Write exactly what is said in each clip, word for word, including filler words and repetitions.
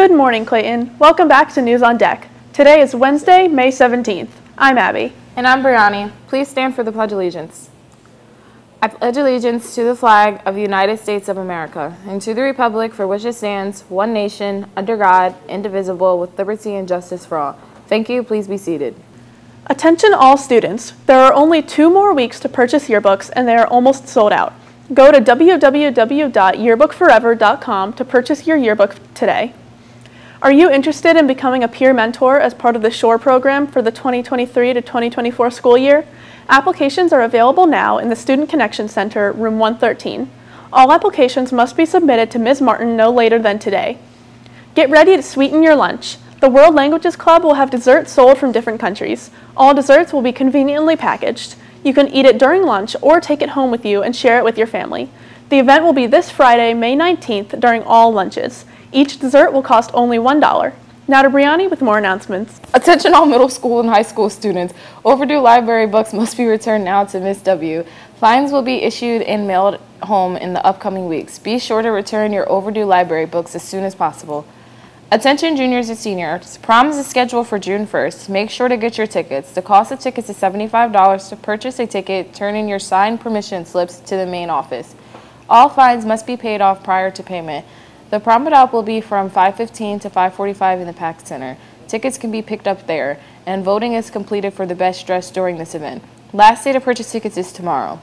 Good morning, Clayton. Welcome back to News on Deck. Today is Wednesday, May seventeenth. I'm Abby. And I'm Brianni. Please stand for the Pledge of Allegiance. I pledge allegiance to the flag of the United States of America and to the republic for which it stands, one nation, under God, indivisible, with liberty and justice for all. Thank you. Please be seated. Attention all students. There are only two more weeks to purchase yearbooks and they are almost sold out. Go to w w w dot yearbook forever dot com to purchase your yearbook today. Are you interested in becoming a peer mentor as part of the SHORE program for the twenty twenty-three to twenty twenty-four school year? Applications are available now in the Student Connection Center, room one thirteen. All applications must be submitted to Miz Martin no later than today. Get ready to sweeten your lunch. The World Languages Club will have desserts sold from different countries. All desserts will be conveniently packaged. You can eat it during lunch or take it home with you and share it with your family. The event will be this Friday, May nineteenth, during all lunches. Each dessert will cost only one dollar. Now to Brianni with more announcements. Attention all middle school and high school students. Overdue library books must be returned now to Miz W. Fines will be issued and mailed home in the upcoming weeks. Be sure to return your overdue library books as soon as possible. Attention juniors and seniors. Prom is scheduled for June first. Make sure to get your tickets. The cost of tickets is seventy-five dollars. To purchase a ticket, turn in your signed permission slips to the main office. All fines must be paid off prior to payment. The prom adopt will be from five fifteen to five forty-five in the Pack Center. Tickets can be picked up there, and voting is completed for the best dress during this event. Last day to purchase tickets is tomorrow.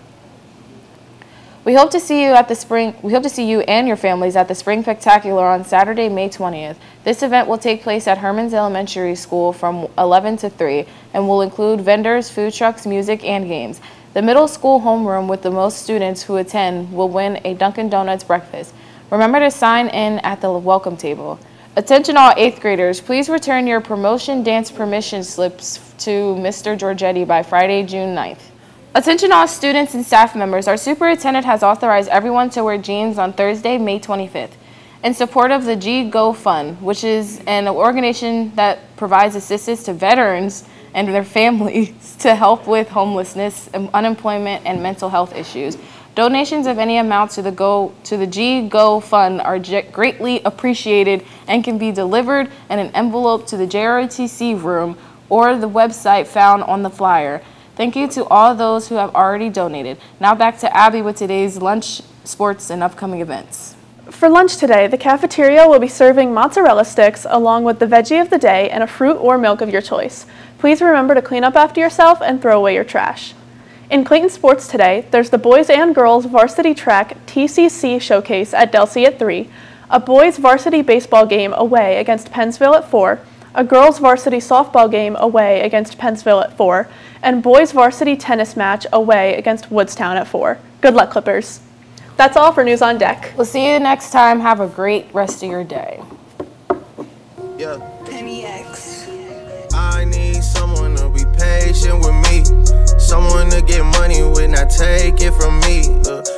We hope to see you at the spring. We hope to see you and your families at the Spring Spectacular on Saturday, May twentieth. This event will take place at Herman's Elementary School from eleven to three and will include vendors, food trucks, music, and games. The middle school homeroom with the most students who attend will win a Dunkin' Donuts breakfast. Remember to sign in at the welcome table. Attention all eighth graders, please return your promotion dance permission slips to Mister Giorgetti by Friday, June ninth. Attention all students and staff members, our superintendent has authorized everyone to wear jeans on Thursday, May twenty-fifth, in support of the G Go Fund, which is an organization that provides assistance to veterans and their families to help with homelessness, unemployment, and mental health issues. Donations of any amount to the Go to the G Go Fund are greatly appreciated and can be delivered in an envelope to the J R O T C room or the website found on the flyer. Thank you to all those who have already donated. Now back to Abby with today's lunch, sports, and upcoming events. For lunch today, the cafeteria will be serving mozzarella sticks along with the veggie of the day and a fruit or milk of your choice. Please remember to clean up after yourself and throw away your trash. In Clayton sports today, there's the boys and girls varsity track T C C showcase at Delsey at three, a boys varsity baseball game away against Pennsville at four, a girls varsity softball game away against Pennsville at four, and boys varsity tennis match away against Woodstown at four. Good luck, Clippers. That's all for News on Deck. We'll see you next time. Have a great rest of your day. Yeah. Penny X. I need someone to be patient with me. Someone to get money when I take it from me. Uh,